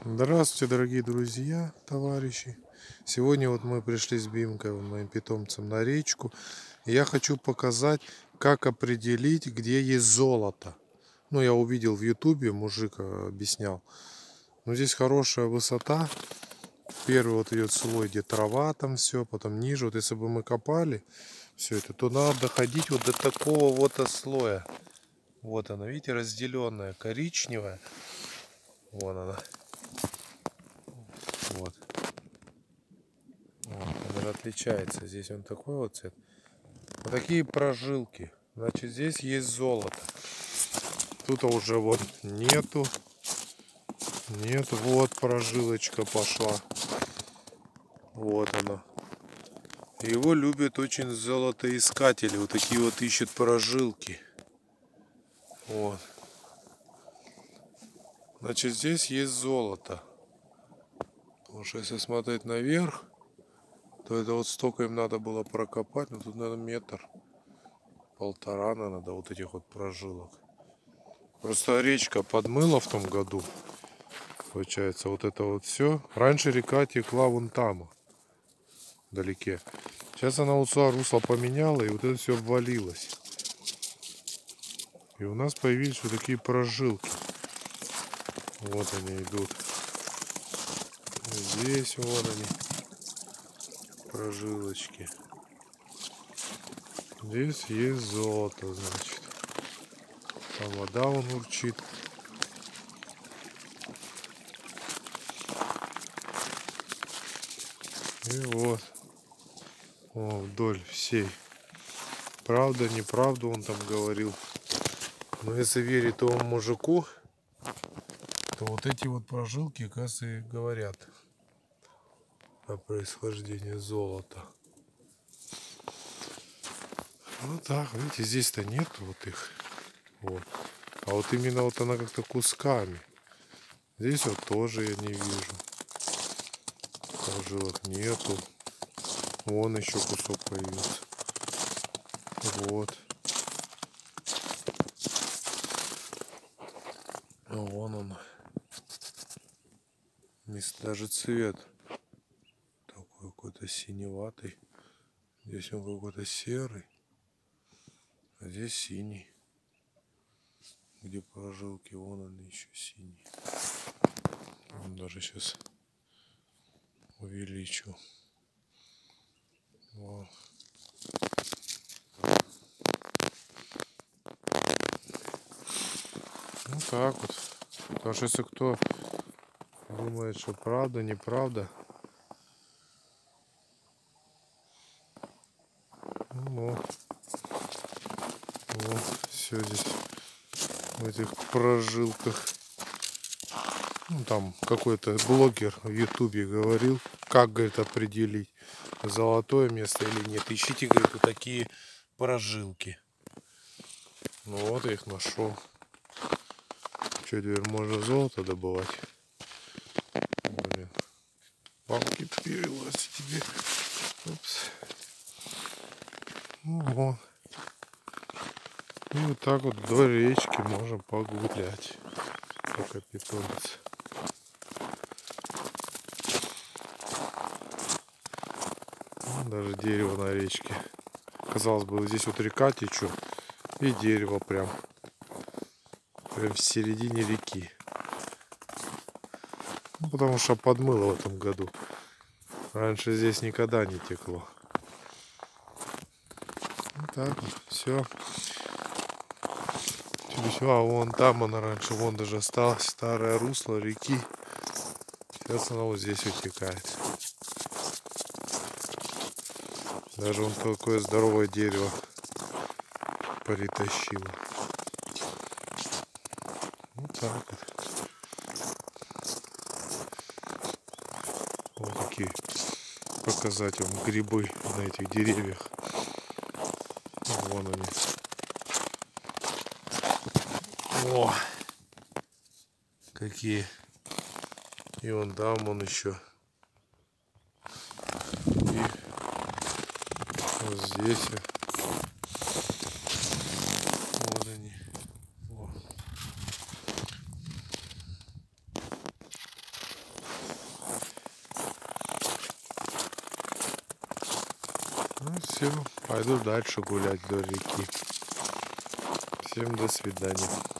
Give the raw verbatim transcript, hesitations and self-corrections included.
Здравствуйте, дорогие друзья, товарищи. Сегодня вот мы пришли с Бимкой, моим питомцем, на речку. И я хочу показать, как определить, где есть золото. Ну, я увидел в ютубе, мужик объяснял. Но здесь хорошая высота. Первый вот идет слой, где трава там все, потом ниже. Вот если бы мы копали все это, то надо доходить вот до такого вот слоя. Вот она, видите, разделенная, коричневая. Вон она. Вот. Вот, он даже отличается. Здесь он такой вот цвет. Вот такие прожилки. Значит, здесь есть золото. Тут уже вот нету. Нет, вот прожилочка пошла. Вот она. Его любят очень золотоискатели. Вот такие вот ищут прожилки. Вот. Значит, здесь есть золото. Потому что если смотреть наверх, то это вот столько им надо было прокопать. Но тут, наверное, метр. Полтора надо вот этих вот прожилок. Просто речка подмыла в том году. Получается, вот это вот все. Раньше река текла вон там, вдалеке. Сейчас она вот сюда русло поменяла, и вот это все обвалилось. И у нас появились вот такие прожилки. Вот они идут. Здесь вот они. Прожилочки. Здесь есть золото, значит. Там вода вон урчит. И вот. О, вдоль всей. Правда, неправда он там говорил. Но если верить тому мужику, то вот эти вот прожилки, оказывается, и говорят о происхождении золота. Ну так, видите, здесь-то нет вот их. Вот. А вот именно вот она как-то кусками. Здесь вот тоже я не вижу. Прожилок нету. Вон еще кусок появился. Вот. А вон он. Даже цвет такой какой-то синеватый. Здесь он какой-то серый. А здесь синий. Где прожилки, вон он еще синий. Он даже сейчас увеличу. Вот. Ну так вот. Потому что если кто думает, что правда, неправда, ну, вот, все здесь в этих прожилках. Ну, там какой-то блогер в ютубе говорил, как, говорит, определить, золотое место или нет. Ищите, говорит, вот такие прожилки. Ну вот я их нашел. Что, теперь можно золото добывать? Блин. Палки перелазь тебе. Упс. Ну вот. И вот так вот до речки можно погулять. Пока питомец. Даже дерево на речке. Казалось бы, здесь вот река течет. И дерево прям. Прям в середине реки. Ну, потому что подмыло в этом году. Раньше здесь никогда не текло. Вот так вот. Все. Все, а вон там она раньше. Вон даже осталось старое русло реки. Сейчас она вот здесь утекает. Даже вон такое здоровое дерево притащило. Вот так вот. Вот такие показать вам грибы на этих деревьях. Вон они. О! Какие. И вон там он еще. И вот здесь. Вот они. О. Ну все, пойду дальше гулять вдоль реки. Всем до свидания.